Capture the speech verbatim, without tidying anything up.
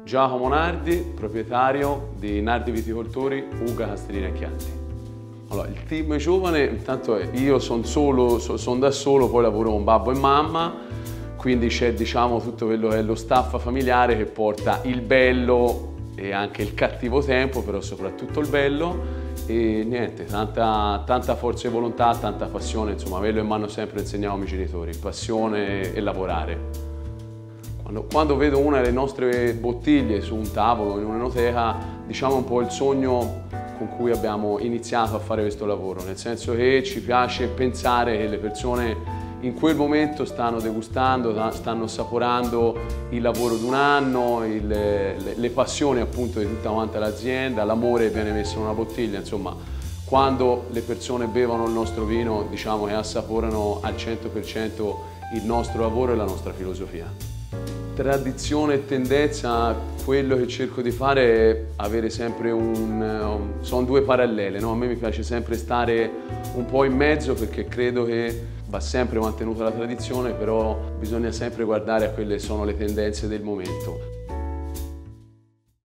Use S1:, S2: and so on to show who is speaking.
S1: Giacomo Nardi, proprietario di Nardi Viticoltori, Uga Castellina e Chianti. Allora, il team giovane, intanto io sono solo, sono da solo, poi lavoro con babbo e mamma, quindi c'è, diciamo, tutto quello che è lo staff familiare che porta il bello e anche il cattivo tempo, però soprattutto il bello. E niente, tanta, tanta forza e volontà, tanta passione, insomma, quello che mi hanno sempre insegnato i miei genitori, passione e lavorare. Quando, quando vedo una delle nostre bottiglie su un tavolo, in un'enoteca, diciamo un po' il sogno con cui abbiamo iniziato a fare questo lavoro, nel senso che ci piace pensare che le persone in quel momento stanno degustando, stanno assaporando il lavoro di un anno, il, le, le passioni appunto di tutta quanta l'azienda, l'amore viene messo in una bottiglia, insomma, quando le persone bevono il nostro vino, diciamo che assaporano al cento per cento il nostro lavoro e la nostra filosofia. Tradizione e tendenza, quello che cerco di fare è avere sempre un... sono due parallele, no? A me mi piace sempre stare un po' in mezzo perché credo che va sempre mantenuta la tradizione, però bisogna sempre guardare a quelle che sono le tendenze del momento.